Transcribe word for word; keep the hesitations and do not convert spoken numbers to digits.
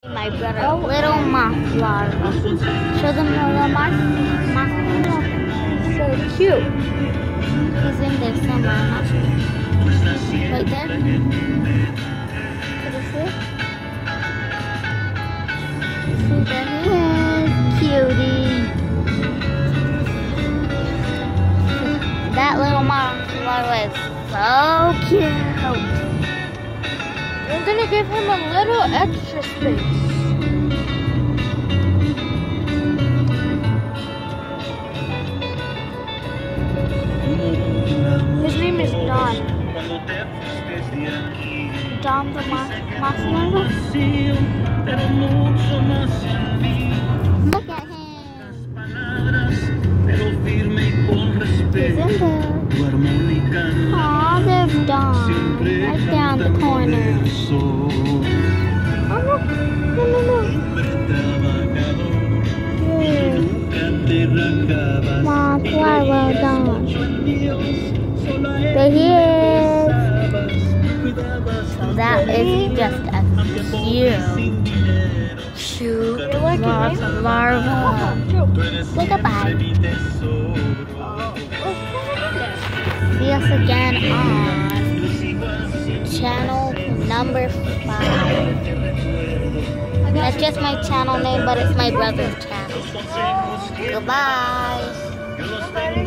My brother, little moth larva. Show them the little moth, moth larva. So cute. He's in there somewhere. I'm not sure. Right there. Can you see? See, there he is, cutie. That little moth larva is so cute. I'm gonna give him a little extra space. His name is Don. Don the moth larva. Look at him. He's in there. Aw, there's Don. Right there on the corner. Oh, no. No, no, no. Moth larva Don. There he is. So that is just a cute, cute moth larva. Look at that. See us again on channel number five. That's just my channel name, but it's my brother's channel. Goodbye.